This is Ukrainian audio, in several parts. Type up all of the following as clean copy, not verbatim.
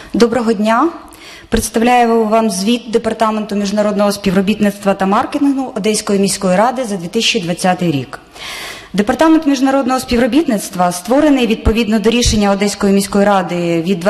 Доброго дня. Представляю вам звіт Департаменту міжнародного співробітництва та маркетингу Одеської міської ради за 2020 рік. Департамент міжнародного співробітництва створений відповідно до рішення Одеської міської ради від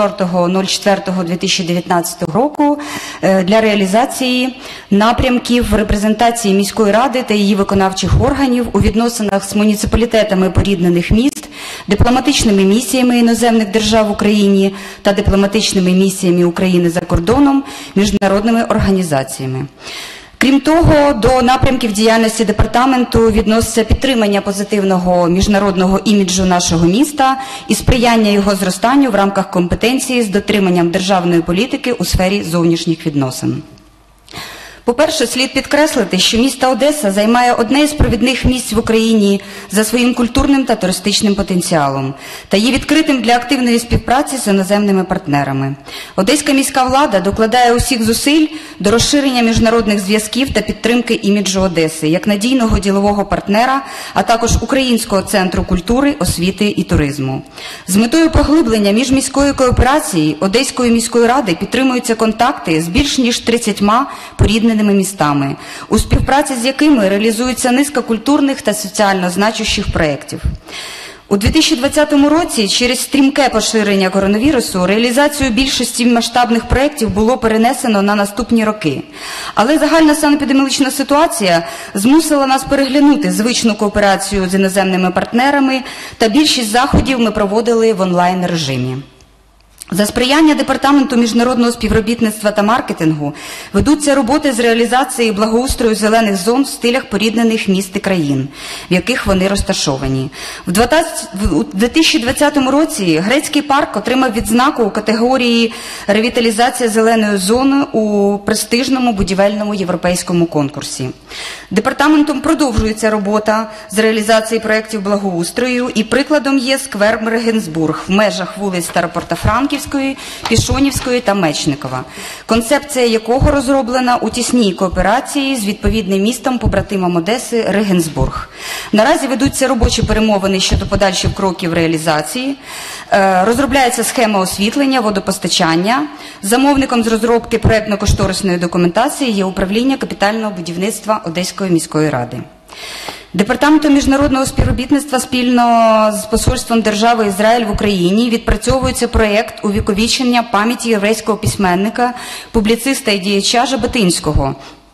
24.04.2019 року для реалізації напрямків репрезентації міської ради та її виконавчих органів у відносинах з муніципалітетами поріднених міст, дипломатичними місіями іноземних держав в Україні та дипломатичними місіями України за кордоном, міжнародними організаціями. Крім того, до напрямків діяльності департаменту відноситься підтримання позитивного міжнародного іміджу нашого міста і сприяння його зростанню в рамках компетенції з дотриманням державної політики у сфері зовнішніх відносин. По-перше, слід підкреслити, що місто Одеса займає одне із провідних місць в Україні за своїм культурним та туристичним потенціалом та є відкритим для активної співпраці з іноземними партнерами. Одеська міська влада докладає усіх зусиль до розширення міжнародних зв'язків та підтримки іміджу Одеси як надійного ділового партнера, а також Українського центру культури, освіти і туризму. З метою поглиблення міжміської кооперації Одеської міської ради підтримуються контакти з більш ніж 30 порідненими містами, у співпраці з якими реалізується низка культурних та соціально значущих проєктів. У 2020 році через стрімке поширення коронавірусу реалізацію більшості масштабних проєктів було перенесено на наступні роки. Але загальна санепідеміологічна ситуація змусила нас переглянути звичну кооперацію з іноземними партнерами, та більшість заходів ми проводили в онлайн-режимі. За сприяння Департаменту міжнародного співробітництва та маркетингу ведуться роботи з реалізації благоустрою зелених зон в стилях поріднених міст і країн, в яких вони розташовані. У 2020 році Грецький парк отримав відзнаку у категорії «Ревіталізація зеленої зони» у престижному будівельному європейському конкурсі. Департаментом продовжується робота з реалізації проєктів благоустрою, і прикладом є сквер Регенсбург в межах вулиць Старопортофранківської, Пішонівської та Мечникова, концепція якого розроблена у тісній кооперації з відповідним містом-побратимом Одеси Регенсбург. Наразі ведуться робочі перемовини щодо подальших кроків реалізації, розробляється схема освітлення, водопостачання. Замовником з розробки проєктно-кошторисної документації є управління капітального будівництва Одеської міської ради. Департаментом міжнародного співробітництва спільно з Посольством Держави Ізраїль в Україні відпрацьовується проєкт увіковічення пам'яті єврейського письменника, публіциста і діяча Жаботинського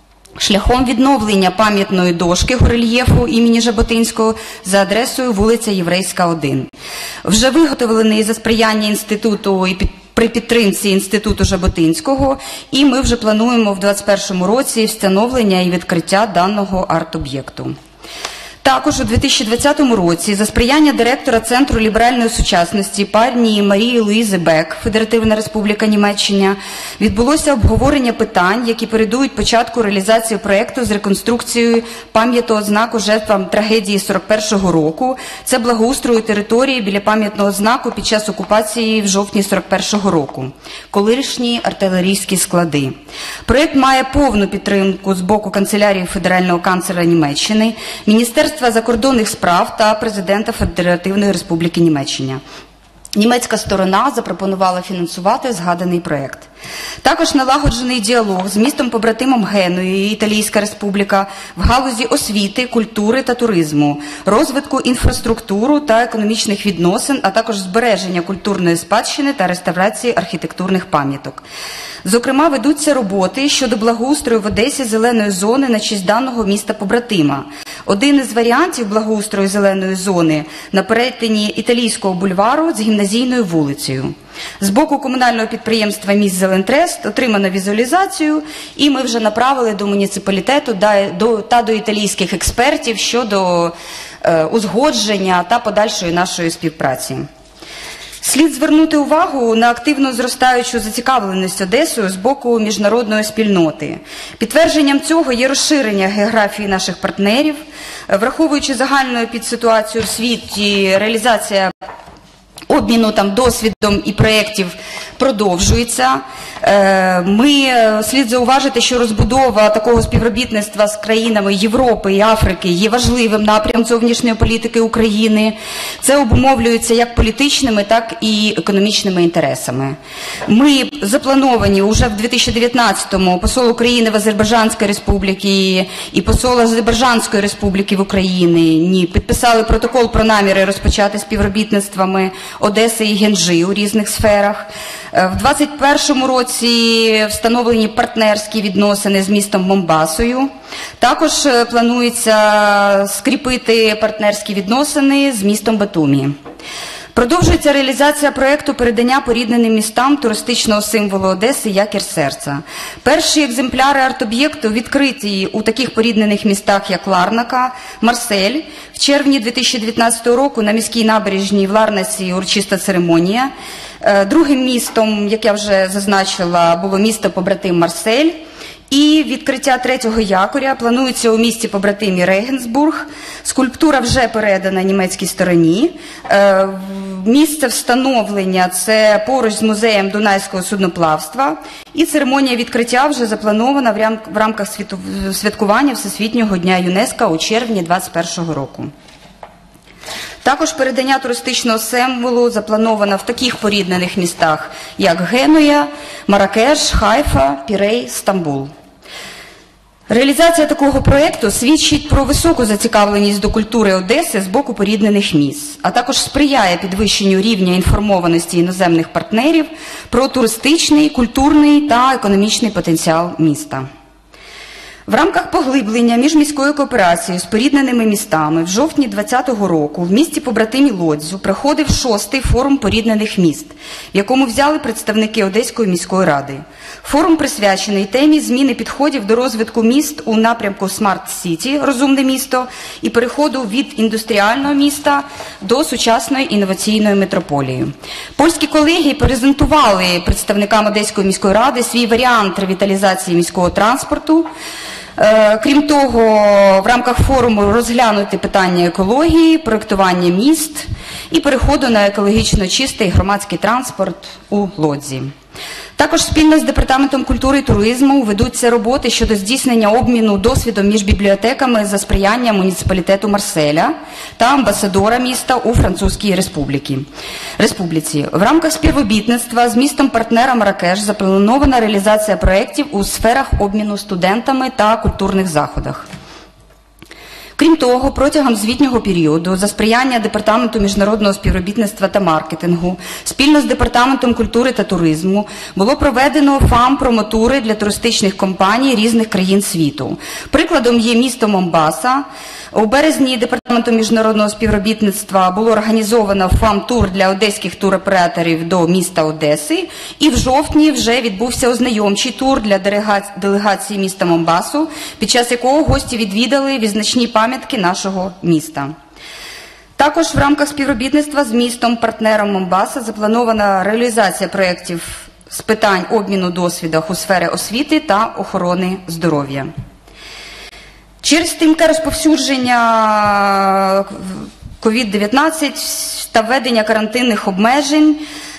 шляхом відновлення пам'ятної дошки горельєфу імені Жаботинського за адресою вулиця Єврейська, 1. Вже виготовлений за сприяння інституту і при підтримці Інституту Жаботинського, і ми вже плануємо в 2021 році встановлення і відкриття даного арт-об'єкту. Також у 2020 році за сприяння директора Центру ліберальної сучасності пані Марії Луїзи Бек, Федеративна Республіка Німеччина, відбулося обговорення питань, які передують початку реалізації проєкту з реконструкцією пам'ятного знаку жертвам трагедії 41-го року. Це благоустрою території біля пам'ятного знаку під час окупації в жовтні 41-го року. Колишні артилерійські склади. Проєкт має повну підтримку з боку канцелярії федерального канцлера Німеччини, Міністерства закордонних справ та президента Федеративної Республіки Німеччина. Німецька сторона запропонувала фінансувати згаданий проєкт. Також налагоджений діалог з містом-побратимом Генуї, Італійська Республіка, в галузі освіти, культури та туризму, розвитку інфраструктури та економічних відносин, а також збереження культурної спадщини та реставрації архітектурних пам'яток. Зокрема, ведуться роботи щодо благоустрою в Одесі зеленої зони на честь даного міста-побратима. Один із варіантів благоустрою зеленої зони на перетині Італійського бульвару з Гімназійною вулицею. З боку комунального підприємства «Міст Зелентрест» отримано візуалізацію, і ми вже направили до муніципалітету та до італійських експертів щодо узгодження та подальшої нашої співпраці. Слід звернути увагу на активно зростаючу зацікавленість Одесою з боку міжнародної спільноти. Підтвердженням цього є розширення географії наших партнерів, враховуючи загальну підситуацію в світі, реалізація обміну там досвідом і проєктів продовжується. Слід зауважити, що розбудова такого співробітництва з країнами Європи і Африки є важливим напрямком зовнішньої політики України. Це обумовлюється як політичними, так і економічними інтересами. Ми заплановані уже в 2019-му посол України в Азербайджанській Республіці і посол Азербайджанської Республіки в Україні підписали протокол про наміри розпочати співробітництвами Одеси і Генджи у різних сферах. В 2021 році встановлені партнерські відносини з містом Момбасою. Також планується скріпити партнерські відносини з містом Батумі. Продовжується реалізація проєкту передання порідненим містам туристичного символу Одеси «Якір серця». Перші екземпляри арт-об'єкту відкриті у таких поріднених містах, як Ларнака, Марсель. В червні 2019 року на міській набережній в Ларнаці урочиста церемонія. Другим містом, як я вже зазначила, було місто-побратим Марсель. І відкриття третього якоря планується у місті-побратимі Регенсбург. Скульптура вже передана німецькій стороні. Місце встановлення – це поруч з музеєм Дунайського судноплавства. І церемонія відкриття вже запланована в рамках святкування Всесвітнього дня ЮНЕСКО у червні 2021 року. Також передання туристичного символу заплановано в таких поріднених містах, як Генуя, Маракеш, Хайфа, Пірей, Стамбул. Реалізація такого проєкту свідчить про високу зацікавленість до культури Одеси з боку поріднених міст, а також сприяє підвищенню рівня інформованості іноземних партнерів про туристичний, культурний та економічний потенціал міста. В рамках поглиблення міжміської кооперації з порідненими містами в жовтні 2020 року в місті-побратимі Лодзю проходив 6-й форум поріднених міст, в якому взяли представники Одеської міської ради. Форум присвячений темі зміни підходів до розвитку міст у напрямку Smart City, розумне місто, і переходу від індустріального міста до сучасної інноваційної метрополії. Польські колеги презентували представникам Одеської міської ради свій варіант ревіталізації міського транспорту. Крім того, в рамках форуму розглянути питання екології, проєктування міст і переходу на екологічно чистий громадський транспорт у Лодзі. Також спільно з Департаментом культури і туризму ведуться роботи щодо здійснення обміну досвідом між бібліотеками за сприяння муніципалітету Марселя та амбасадора міста у Французькій Республіці. В рамках співробітництва з містом-партнером Маракеш запланована реалізація проєктів у сферах обміну студентами та культурних заходах. Крім того, протягом звітнього періоду за сприяння Департаменту міжнародного співробітництва та маркетингу спільно з Департаментом культури та туризму було проведено ФАМ-промотури для туристичних компаній різних країн світу. Прикладом є місто Момбаса. У березні Департаментом міжнародного співробітництва було організовано ФАМ-тур для одеських туроператорів до міста Одеси, і в жовтні вже відбувся ознайомчий тур для делегації міста Момбасу, під час якого гості відвідали відзначні пам'ятки нашого міста. Також в рамках співробітництва з містом-партнером Момбаса запланована реалізація проєктів з питань обміну досвідом у сфері освіти та охорони здоров'я. Через стрімке розповсюдження COVID-19 та введення карантинних обмежень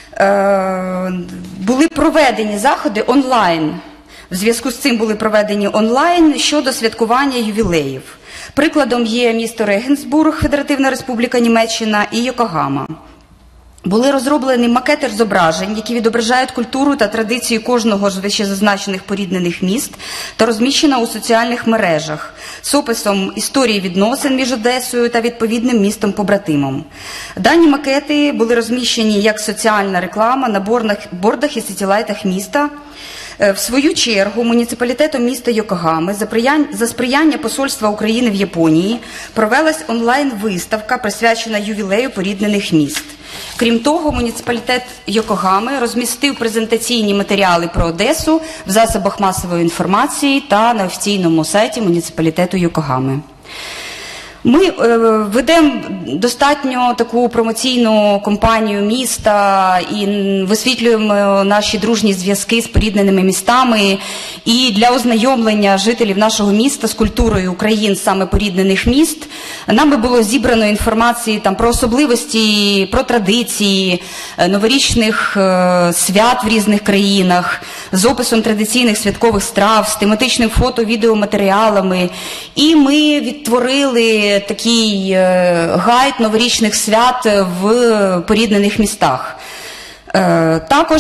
були проведені заходи онлайн. В зв'язку з цим були проведені онлайн щодо святкування ювілеїв. Прикладом є місто Регенсбург, Федеративна Республіка Німеччина, і Йокогама. Були розроблені макети зображень, які відображають культуру та традиції кожного з вищезазначених поріднених міст та розміщено у соціальних мережах з описом історії відносин між Одесою та відповідним містом-побратимом. Дані макети були розміщені як соціальна реклама на бордах і сетілайтах міста. В свою чергу муніципалітетом міста Йокогами за сприяння Посольства України в Японії провелась онлайн-виставка, присвячена ювілею поріднених міст. Крім того, муніципалітет Йокогами розмістив презентаційні матеріали про Одесу в засобах масової інформації та на офіційному сайті муніципалітету Йокогами. Ми ведемо достатньо таку промоційну кампанію міста і висвітлюємо наші дружні зв'язки з порідненими містами. І для ознайомлення жителів нашого міста з культурою країн саме поріднених міст нами було зібрано інформації там про особливості, про традиції новорічних свят в різних країнах, з описом традиційних святкових страв, з тематичним фото-відеоматеріалами. І ми відтворили такий гайд новорічних свят в поріднених містах. Також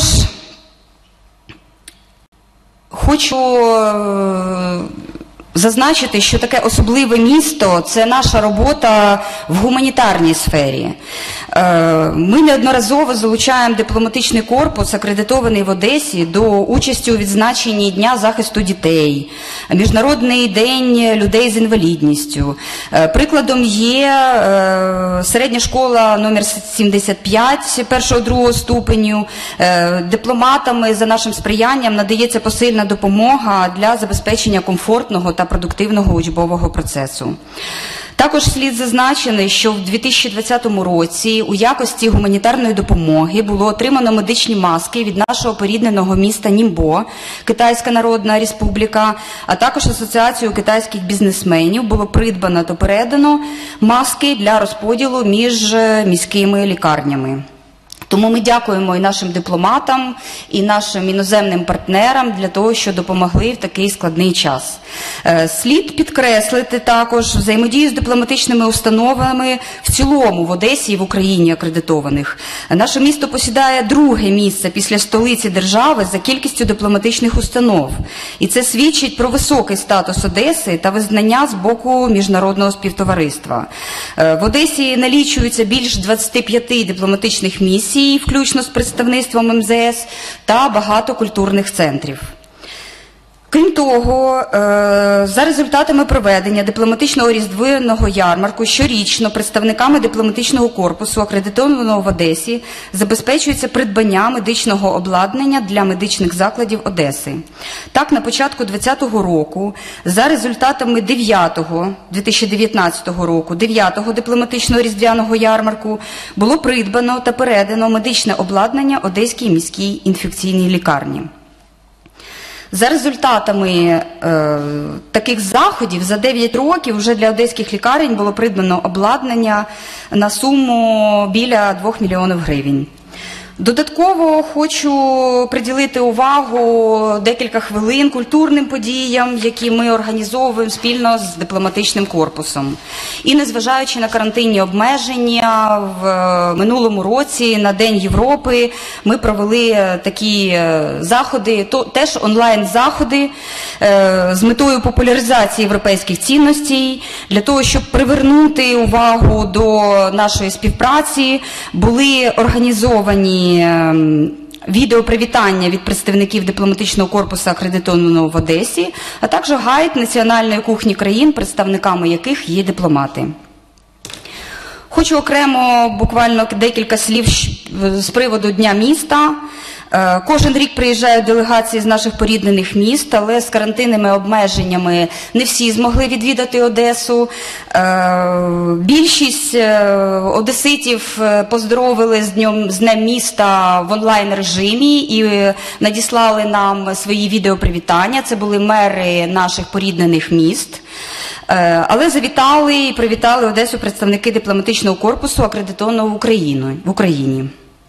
хочу зазначити, що таке особливе місто – це наша робота в гуманітарній сфері. Ми неодноразово залучаємо дипломатичний корпус, акредитований в Одесі, до участі у відзначенні Дня захисту дітей, Міжнародний день людей з інвалідністю. Прикладом є середня школа номер 75 1-2 ступеню. Дипломатами за нашим сприянням надається посильна допомога для забезпечення комфортного та продуктивного учбового процесу. Також слід зазначити, що в 2020 році у якості гуманітарної допомоги було отримано медичні маски від нашого порідненого міста Німбо, Китайська Народна Республіка, а також Асоціацію китайських бізнесменів було придбано та передано маски для розподілу між міськими лікарнями. Тому ми дякуємо і нашим дипломатам, і нашим іноземним партнерам для того, що допомогли в такий складний час. Слід підкреслити також взаємодію з дипломатичними установами в цілому в Одесі і в Україні акредитованих. Наше місто посідає друге місце після столиці держави за кількістю дипломатичних установ. І це свідчить про високий статус Одеси та визнання з боку міжнародного співтовариства. В Одесі налічується більш 25 дипломатичних місій, включно з представництвом МЗС, та багато культурних центрів. Крім того, за результатами проведення дипломатичного різдвяного ярмарку щорічно представниками дипломатичного корпусу, акредитованого в Одесі, забезпечується придбання медичного обладнання для медичних закладів Одеси. Так, на початку 2020 року, за результатами 2019 року, 9-го дипломатичного різдвяного ярмарку, було придбано та передано медичне обладнання Одеській міській інфекційній лікарні. За результатами таких заходів за 9 років вже для одеських лікарень було придбано обладнання на суму біля 2 мільйонів гривень. Додатково хочу приділити увагу декілька хвилин культурним подіям, які ми організовуємо спільно з дипломатичним корпусом. І незважаючи на карантинні обмеження, в минулому році на День Європи ми провели такі заходи, теж онлайн-заходи з метою популяризації європейських цінностей, для того, щоб привернути увагу до нашої співпраці, були організовані відеопривітання від представників дипломатичного корпусу, акредитованого в Одесі, а також гайд національної кухні країн, представниками яких є дипломати. Хочу окремо буквально декілька слів з приводу Дня міста. Кожен рік приїжджають делегації з наших поріднених міст, але з карантинними обмеженнями не всі змогли відвідати Одесу. Більшість одеситів поздоровили з Днем міста в онлайн-режимі і надіслали нам свої відеопривітання. Це були мери наших поріднених міст. Але завітали і привітали Одесу представники дипломатичного корпусу, акредитованого в Україні.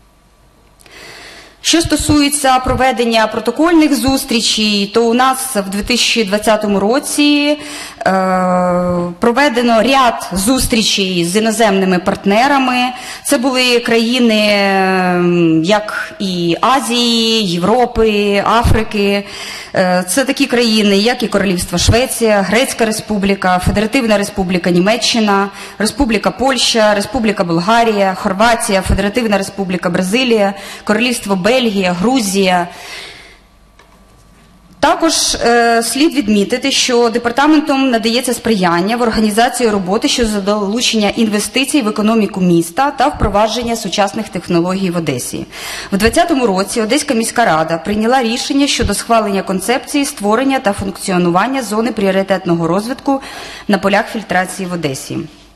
Що стосується проведення протокольних зустрічей, то у нас в 2020 році проведено ряд зустрічей з іноземними партнерами. Це були країни як і Азії, Європи, Африки. Це такі країни, як і Королівство Швеція, Грецька Республіка, Федеративна Республіка Німеччина, Республіка Польща, Республіка Болгарія, Хорватія, Федеративна Республіка Бразилія, Королівство Бельгія, Грузія. Також слід відмітити, що департаментом надається сприяння в організації роботи щодо залучення інвестицій в економіку міста та впровадження сучасних технологій в Одесі. В 2020 році Одеська міська рада прийняла рішення щодо схвалення концепції створення та функціонування зони пріоритетного розвитку на полях фільтрації в Одесі.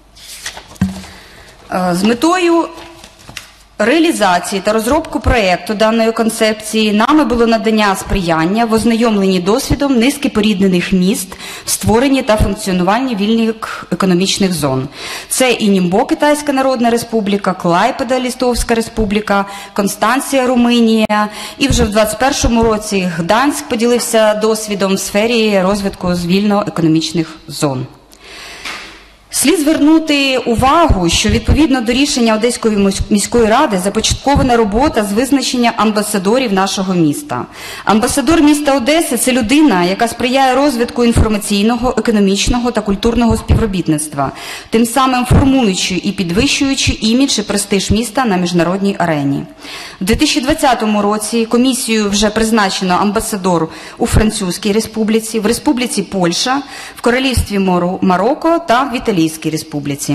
З метою реалізації та розробку проєкту даної концепції нами було надання сприяння в ознайомленні досвідом низки поріднених міст в створенні та функціонуванні вільних економічних зон. Це і Німбо, Китайська Народна Республіка, Клайпеда, Лістовська Республіка, Констанція, Румунія. І вже в 2021 році Гданськ поділився досвідом в сфері розвитку вільно-економічних зон. Слід звернути увагу, що відповідно до рішення Одеської міської ради започаткована робота з визначення амбасадорів нашого міста. Амбасадор міста Одеси – це людина, яка сприяє розвитку інформаційного, економічного та культурного співробітництва, тим самим формуючи і підвищуючи імідж і престиж міста на міжнародній арені. У 2020 році комісією вже призначено амбасадор у Французькій Республіці, в Республіці Польща, в Королівстві Марокко та в Італійській Республіці.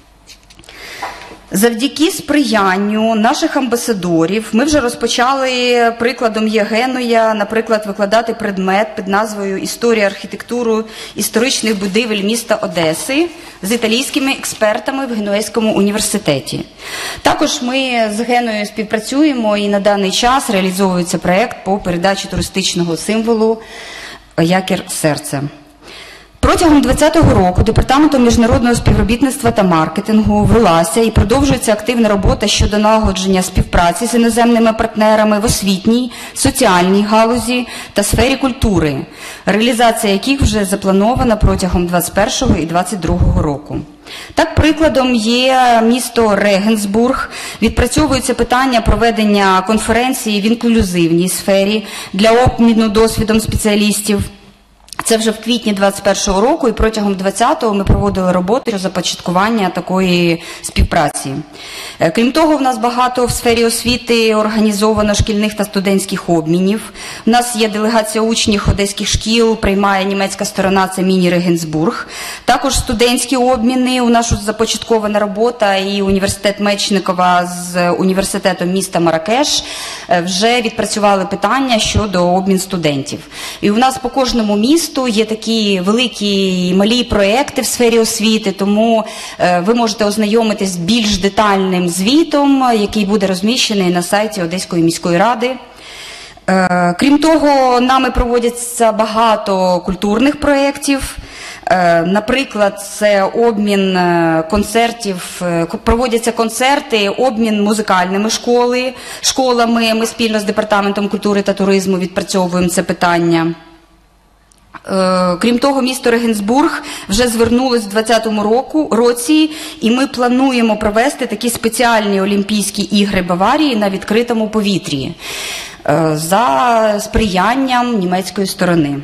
Завдяки сприянню наших амбасадорів ми вже розпочали, прикладом є Генуя, наприклад, викладати предмет під назвою «Історія архітектури історичних будівель міста Одеси» з італійськими експертами в Генуезькому університеті. Також ми з Геною співпрацюємо і на даний час реалізовується проєкт по передачі туристичного символу «Якір серця». Протягом 2020 року Департаментом міжнародного співробітництва та маркетингу велася і продовжується активна робота щодо налагодження співпраці з іноземними партнерами в освітній, соціальній галузі та сфері культури, реалізація яких вже запланована протягом 2021 і 2022 року. Так, прикладом є місто Регенсбург. Відпрацьовується питання проведення конференції в інклюзивній сфері для обміну досвідом спеціалістів. Це вже в квітні 2021 року, і протягом 2020-го ми проводили роботу щодо започаткування такої співпраці. Крім того, в нас багато в сфері освіти організовано шкільних та студентських обмінів. У нас є делегація учнів одеських шкіл, приймає німецька сторона, це міні-Регенсбург. Також студентські обміни, у нас започаткована робота, і університет Мечникова з університетом міста Маракеш вже відпрацювали питання щодо обмін студентів. І у нас по кожному місту є такі великі і малі проекти в сфері освіти, тому ви можете ознайомитись з більш детальним звітом, який буде розміщений на сайті Одеської міської ради. Крім того, нами проводяться багато культурних проєктів. Наприклад, це обмін концертів, проводяться концерти, обмін музикальними школами. Ми спільно з Департаментом культури та туризму відпрацьовуємо це питання. Крім того, місто Регенсбург вже звернулось в 2020 році, і ми плануємо провести такі спеціальні Олімпійські ігри Баварії на відкритому повітрі за сприянням німецької сторони.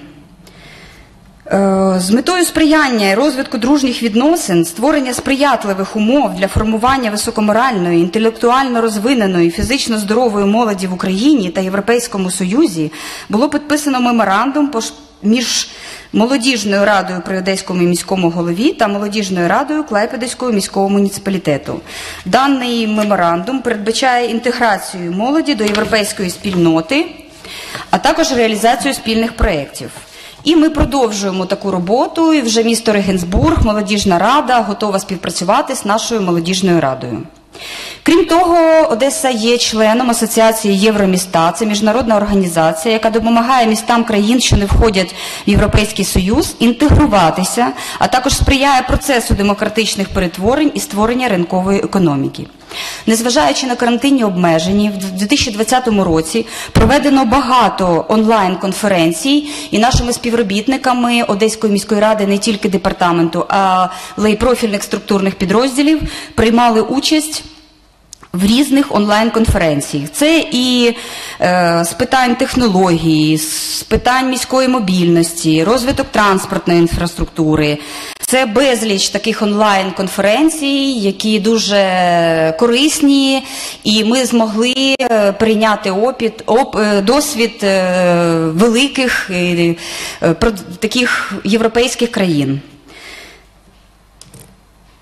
З метою сприяння і розвитку дружніх відносин, створення сприятливих умов для формування високоморальної, інтелектуально розвиненої, фізично здорової молоді в Україні та Європейському Союзі було підписано меморандум між Молодіжною радою при Одеському міському голові та Молодіжною радою Клайпедського міського муніципалітету. Даний меморандум передбачає інтеграцію молоді до європейської спільноти, а також реалізацію спільних проєктів. І ми продовжуємо таку роботу, і вже місто Регенсбург, Молодіжна рада готова співпрацювати з нашою Молодіжною радою. Крім того, Одеса є членом Асоціації Євроміста. Це міжнародна організація, яка допомагає містам країн, що не входять в Європейський Союз, інтегруватися, а також сприяє процесу демократичних перетворень і створення ринкової економіки. Незважаючи на карантинні обмеження, в 2020 році проведено багато онлайн-конференцій, і нашими співробітниками Одеської міської ради, не тільки департаменту, але й профільних структурних підрозділів приймали участь в різних онлайн-конференціях. Це і з питань технології, з питань міської мобільності, розвиток транспортної інфраструктури. Це безліч таких онлайн-конференцій, які дуже корисні, і ми змогли прийняти досвід великих таких європейських країн.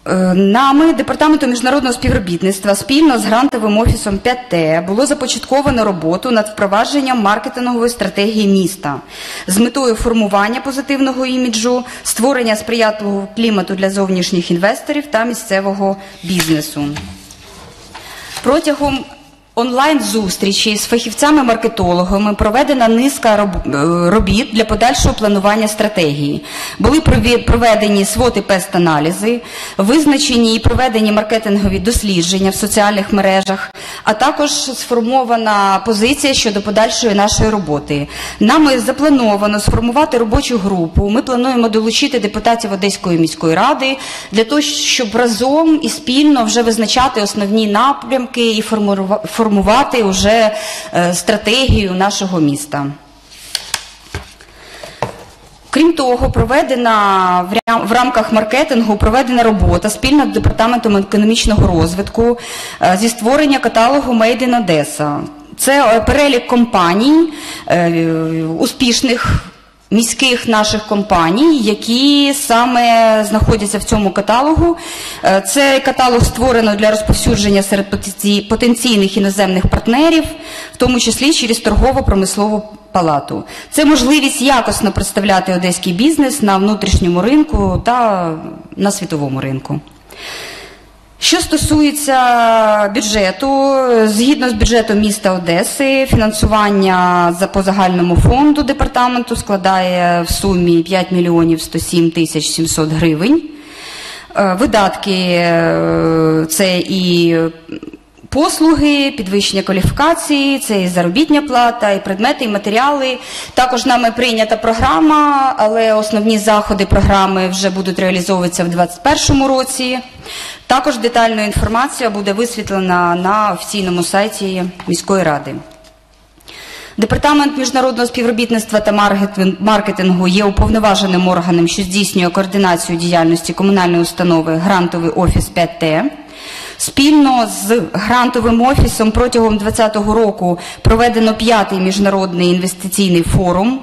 Нами, Департаментом міжнародного співробітництва, спільно з грантовим офісом 5Т було започатковано роботу над впровадженням маркетингової стратегії міста з метою формування позитивного іміджу, створення сприятливого клімату для зовнішніх інвесторів та місцевого бізнесу. Протягом онлайн-зустрічі з фахівцями-маркетологами проведена низка робіт для подальшого планування стратегії. Були проведені SWOT і PEST-аналізи, визначені і проведені маркетингові дослідження в соціальних мережах, а також сформована позиція щодо подальшої нашої роботи. Нами заплановано сформувати робочу групу. Ми плануємо долучити депутатів Одеської міської ради для того, щоб разом і спільно вже визначати основні напрямки і формувати вже стратегію нашого міста. Крім того, в рамках маркетингу проведена робота спільно з Департаментом економічного розвитку зі створення каталогу Made in Odessa. Це перелік компаній, успішних міських наших компаній, які саме знаходяться в цьому каталогу. Цей каталог створено для розповсюдження серед потенційних іноземних партнерів, в тому числі через торгово-промислову палату. Це можливість якісно представляти одеський бізнес на внутрішньому ринку та на світовому ринку. Що стосується бюджету, згідно з бюджетом міста Одеси, фінансування по загальному фонду департаменту складає в сумі 5 мільйонів 107 тисяч 700 гривень. Видатки – це і послуги, підвищення кваліфікації, це і заробітня плата, і предмети, і матеріали. Також нами прийнята програма, але основні заходи програми вже будуть реалізовуватися в 2021 році. Також детальна інформація буде висвітлена на офіційному сайті міської ради. Департамент міжнародного співробітництва та маркетингу є уповноваженим органом, що здійснює координацію діяльності комунальної установи «Грантовий офіс 5Т». Спільно з грантовим офісом протягом 2020 року проведено 5-й міжнародний інвестиційний форум.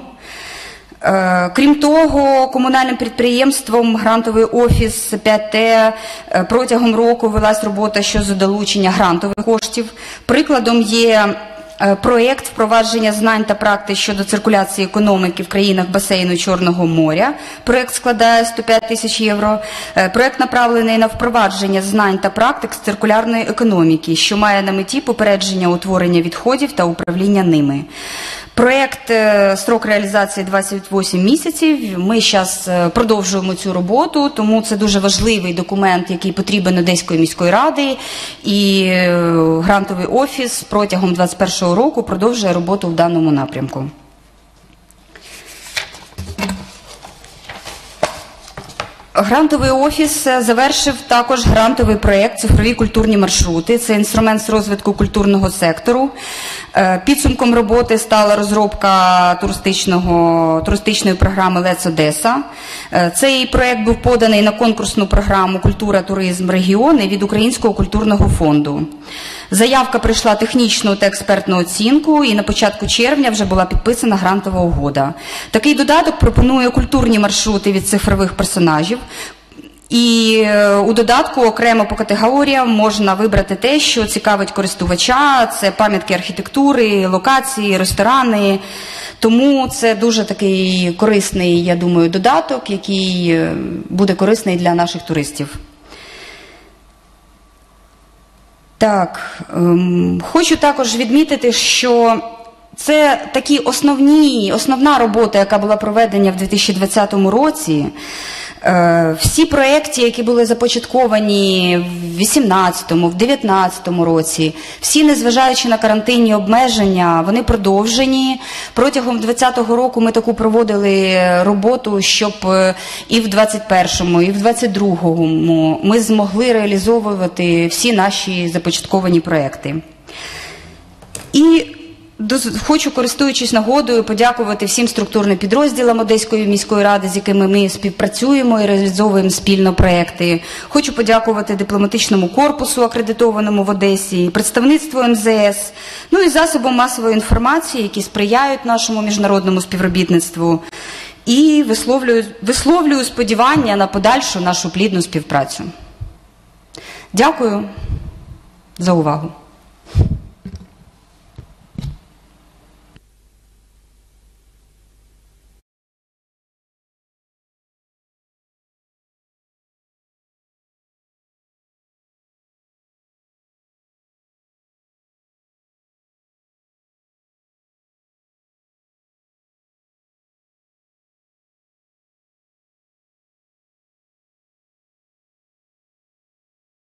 Крім того, комунальним підприємством «Грантовий офіс 5Т» протягом року велась робота щодо долучення грантових коштів. Прикладом є проєкт впровадження знань та практик щодо циркуляції економіки в країнах басейну Чорного моря. Проєкт складає 105 тисяч євро. Проєкт направлений на впровадження знань та практик з циркулярної економіки, що має на меті попередження утворення відходів та управління ними. Проєкт, строк реалізації 28 місяців. Ми зараз продовжуємо цю роботу, тому це дуже важливий документ, який потрібен Одеської міської ради. І грантовий офіс протягом 2021 року продовжує роботу в даному напрямку. Грантовий офіс завершив також грантовий проєкт «Цифрові культурні маршрути». Це інструмент з розвитку культурного сектору. Підсумком роботи стала розробка туристичної програми «Let's Odessa». Цей проєкт був поданий на конкурсну програму «Культура, туризм, регіони» від Українського культурного фонду. Заявка пройшла технічну та експертну оцінку, і на початку червня вже була підписана грантова угода. Такий додаток пропонує культурні маршрути від цифрових персонажів. І у додатку окремо по категоріям можна вибрати те, що цікавить користувача. Це пам'ятки архітектури, локації, ресторани. Тому це дуже такий корисний, я думаю, додаток, який буде корисний для наших туристів. Так, хочу також відмітити, що це такі основна робота, яка була проведена в 2020 році. Всі проєкти, які були започатковані в 2018, в 2019 році, всі, незважаючи на карантинні обмеження, вони продовжені. Протягом 2020 року ми таку проводили роботу, щоб і в 2021, і в 2022 ми змогли реалізовувати всі наші започатковані проєкти. І хочу, користуючись нагодою, подякувати всім структурним підрозділам Одеської міської ради, з якими ми співпрацюємо і реалізовуємо спільно проекти. Хочу подякувати дипломатичному корпусу, акредитованому в Одесі, представництву МЗС, ну і засобам масової інформації, які сприяють нашому міжнародному співробітництву. І висловлюю сподівання на подальшу нашу плідну співпрацю. Дякую за увагу.